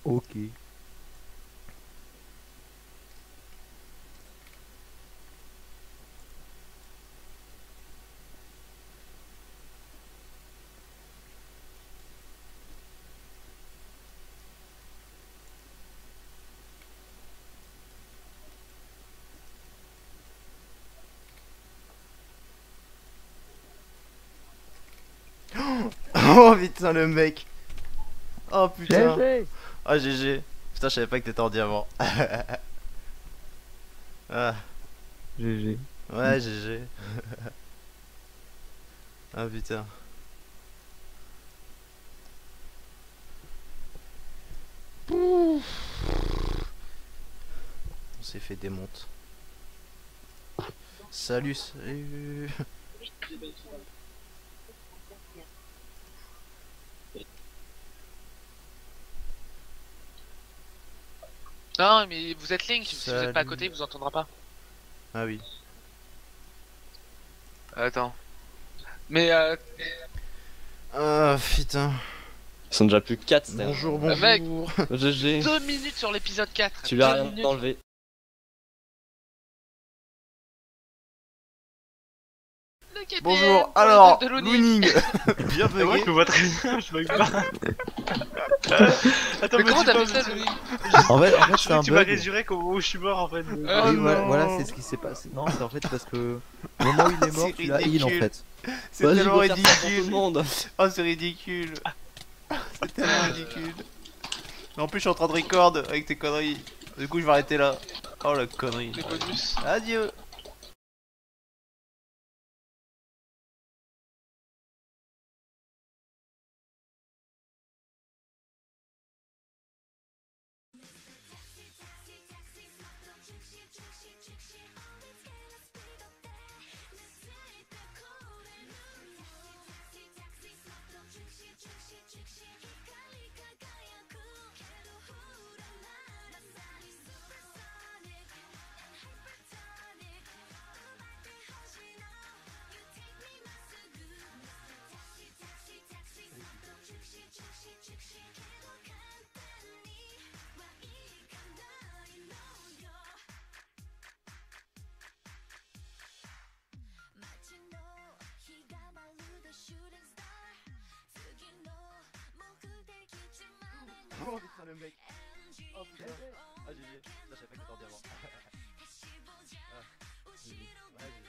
Ok. Oh putain le mec. Oh putain. GG. Oh GG. Putain je savais pas que t'étais en diamant. Ah, GG. ouais GG. Ah putain. On s'est fait démonte. Salut, salut. Non, mais vous êtes Link, si vous êtes pas à Salut. côté, il vous entendra pas. Ah oui. Attends. Mais Ah putain. Ils sont déjà plus que 4, c'est Bonjour, mec. bonjour. GG. 2 minutes sur l'épisode 4. Tu lui as 2 rien minutes. enlevé. Le KPM Bonjour, pour les alors, deux de Looney. Looning. Bien Moi bugué. je me vois très bien, je bug pas. Attends, Mais comment dis t'as pas, fait ça, mais Looney? En fait, je c'est croyais un que tu m'as bug. résurrecté au moment où je suis mort en fait. Oui, Oh voilà, non. voilà, c'est ce qui s'est passé. Non, c'est en fait parce que au moment où il est mort, C'est tu l'as heal en ridicule. fait. C'est Vas-y, tellement go faire ça pour tout le ridicule. monde. Oh, c'est ridicule. C'est tellement ridicule. Mais en plus, je suis en train de record avec tes conneries. Du coup, je vais arrêter là. Oh la connerie. Les bonus. Adieu. Oh putain le mec. Oh putain. Ah GG. Là, je savais pas que t'étais en diamant. Ah, GG. Ouais, GG.